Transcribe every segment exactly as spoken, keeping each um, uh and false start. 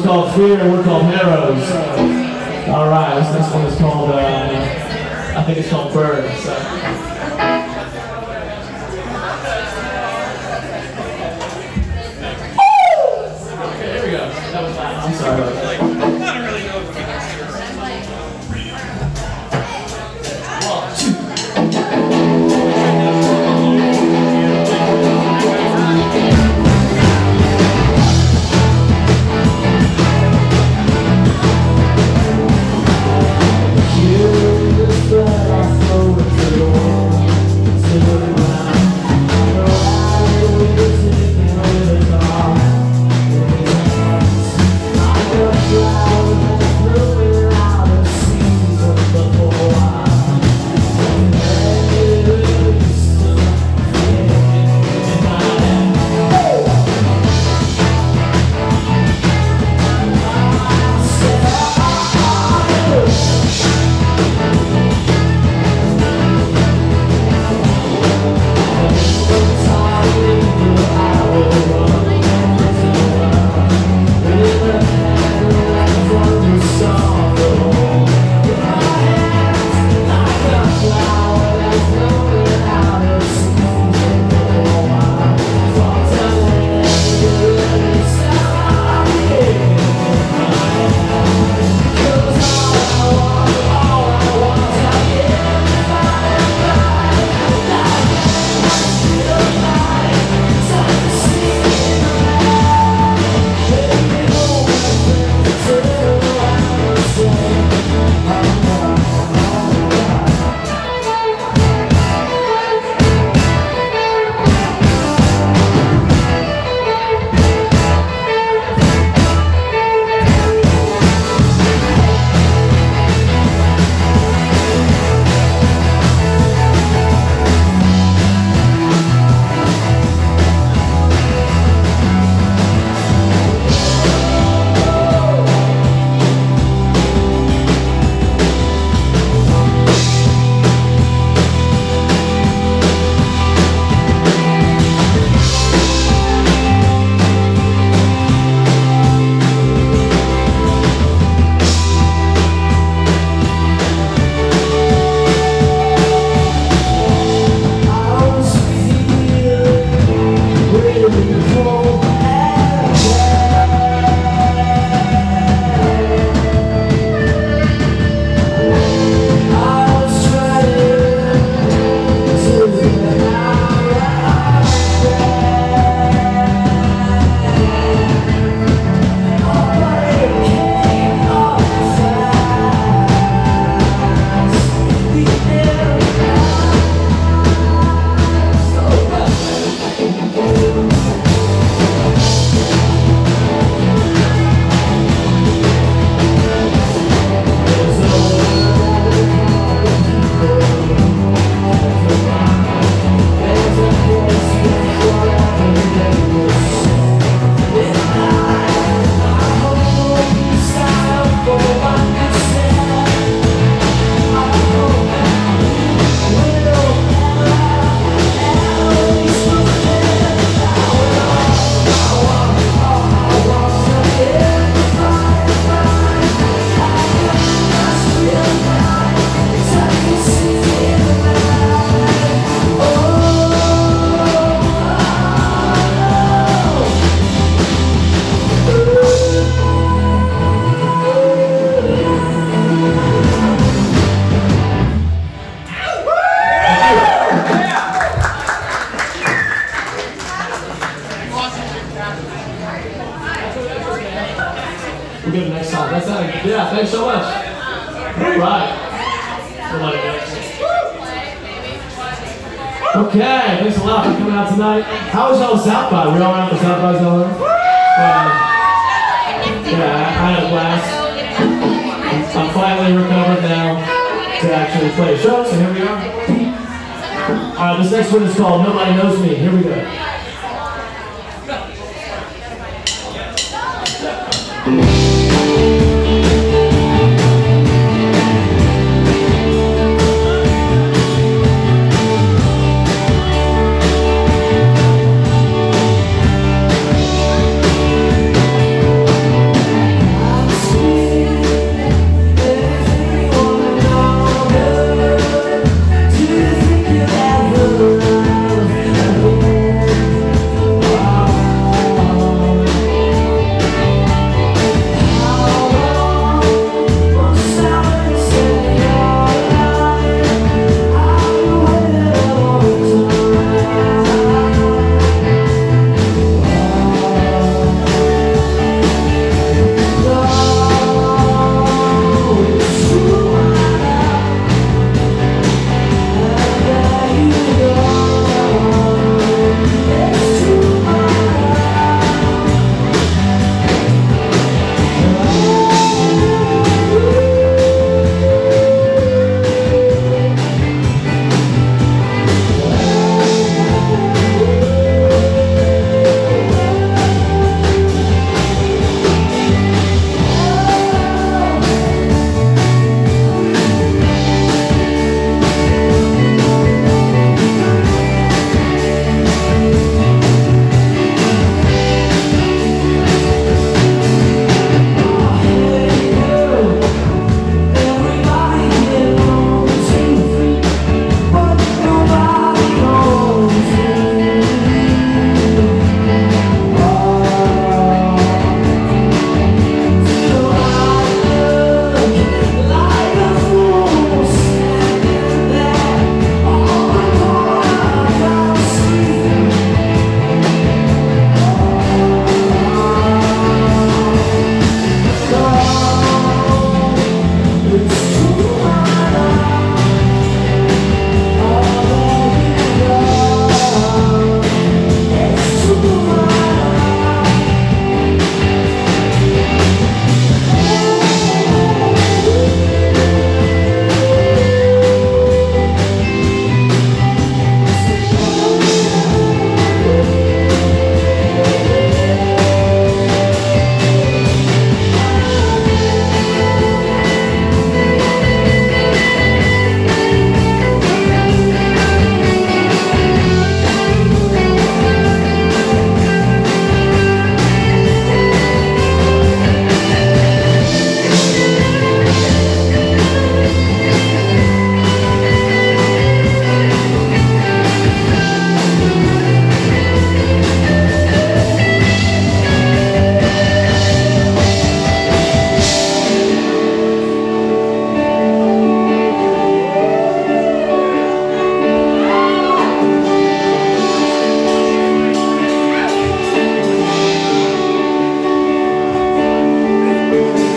called Fear, and we're called Heroes. All right, this next one is called, uh, I think it's called Bird. So. Okay, here we go. That was loud. I'm sorry about that. We'll go to the next song. That's not a, yeah, thanks so much. All right. Okay, thanks a lot for coming out tonight. How was y'all South by? Were y'all around for South by y'all? Uh, yeah, I had a blast. I'm finally recovered now to actually play a show, so here we are. Alright, this next one is called Nobody Knows Me. Here we go.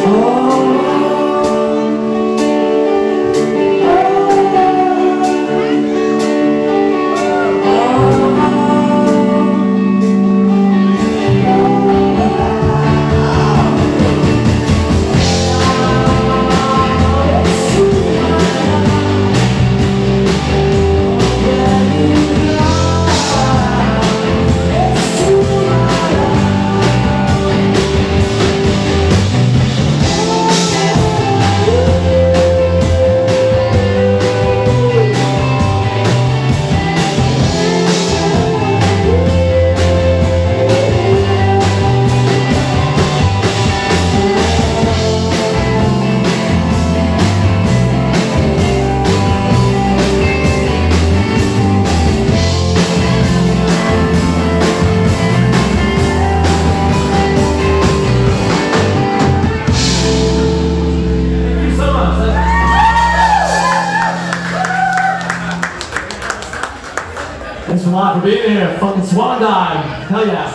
Thanks a lot for being here. Fucking Swan Dive. Hell yeah.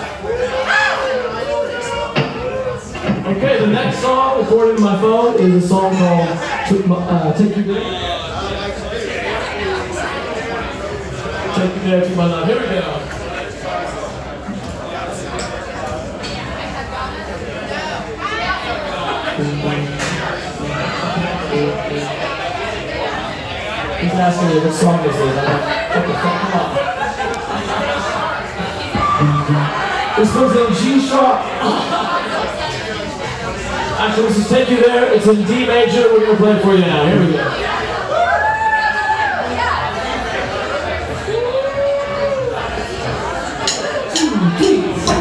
Okay, the next song recorded in my phone is a song called uh, Take You There. Take You There to My Love. Here we go. He's asking me what song this is. I'm like, what the fuck, come on. This goes in G sharp. Actually, this is Take You There. It's in D major. We're going to play it for you now. Here we go. Two, three, four.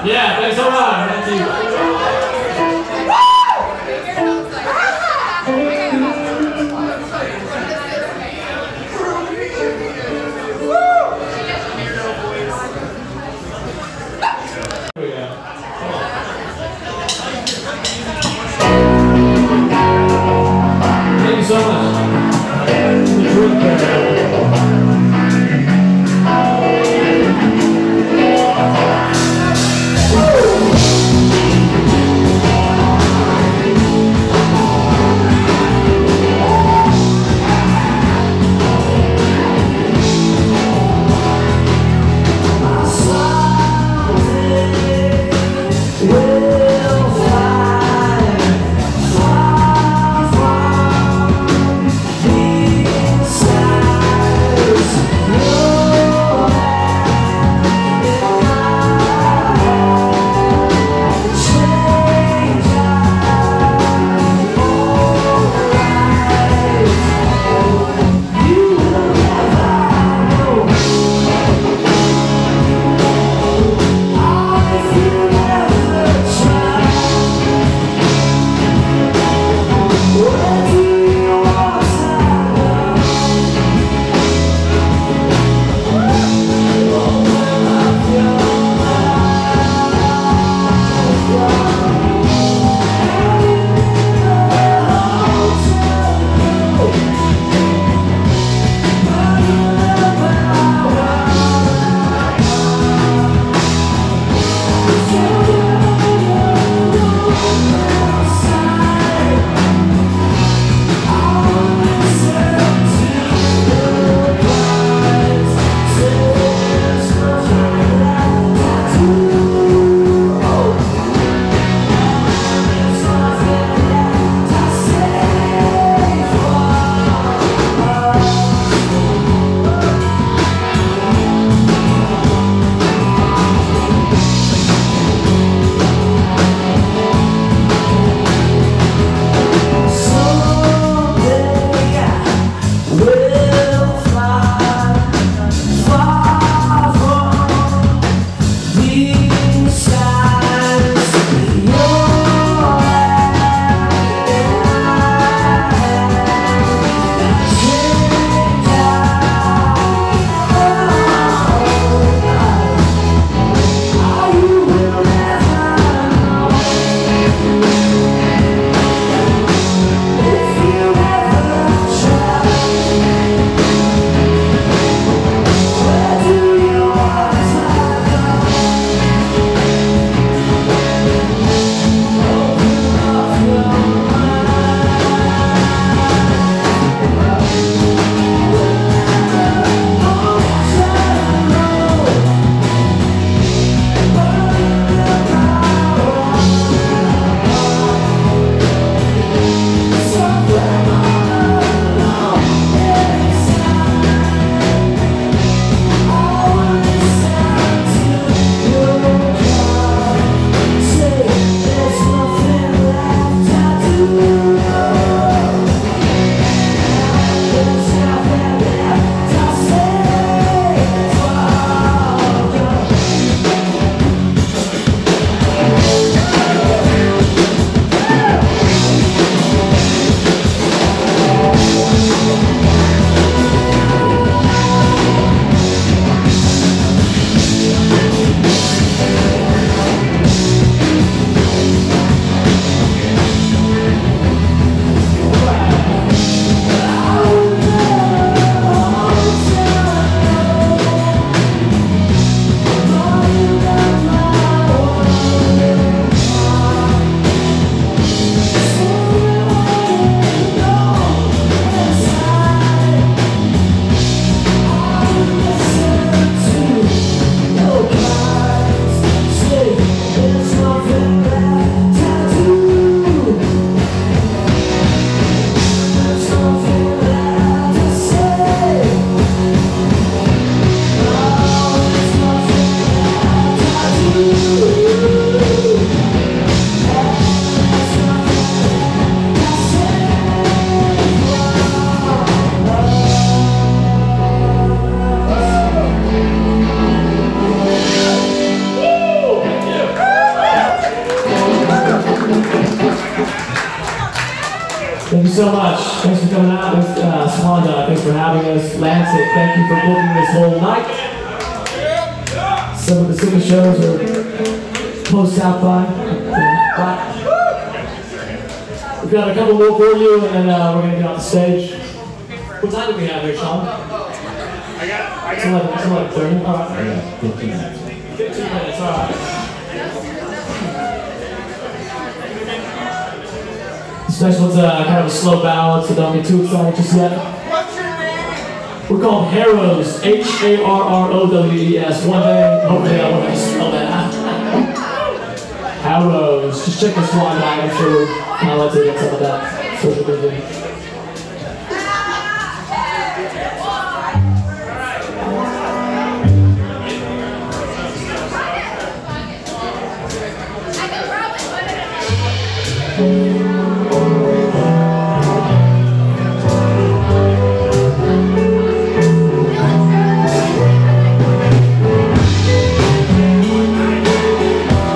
Yeah, thanks a lot. Thank you. Thank you so much. The drink there. Woo! so much. Thanks for coming out with uh, Squanda. Thanks for having us. Lancet, thank you for booking this whole night. Some of the sickest shows are post out by. We've got a couple more for you, and then uh, we're going to get off the stage. What time do we have here, Sean? I got, I got. It's eleven, it's eleven thirty. All right. fifteen minutes. fifteen minutes, all right. This next one's uh, kind of a slow ballad, so don't get too excited just yet. What's your name? We're called Harrows, H A R R O W E S. One day, hopefully I won't spell that out. Harrows. Just check the Swan out, I'm sure I'll let you get some of that social media.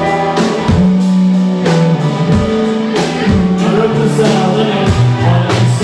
I wrote this uh, limit on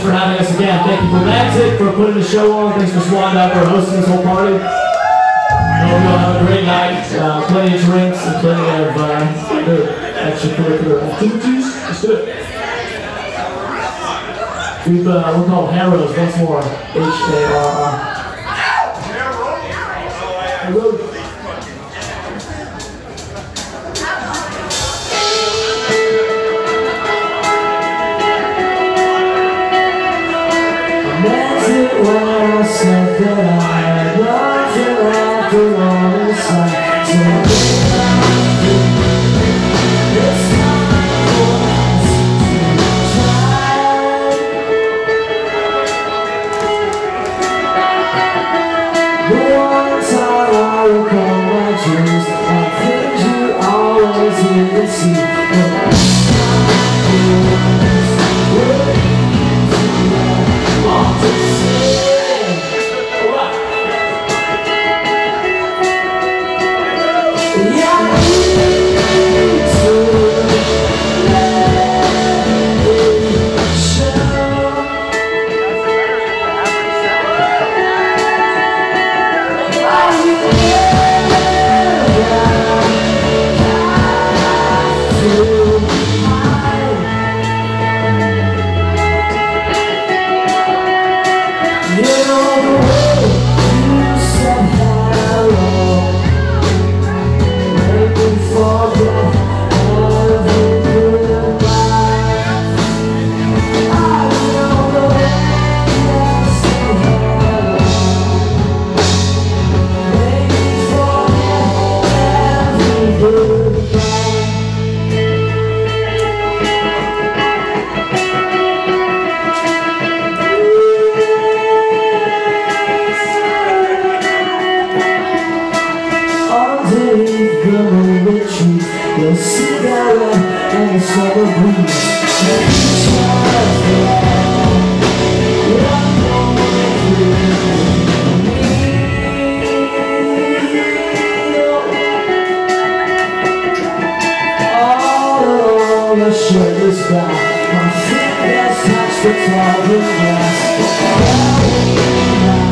Thanks for having us again. Thank you for Magic for putting the show on. Thanks for Swan Dog for hosting this whole party. I hope you all have a great night. Uh, plenty of drinks and plenty of uh, extracurricular activities. Let's do it. We've, uh, we're called Harrows once more. H A R R. Harrows. When I said that I had nothing after all this time, so it's time for us to try. The one time I recall my dreams, and things you always need to see. The cigarette and the summer breeze. All along the shirtless guy, my fingers touch the cloud glass.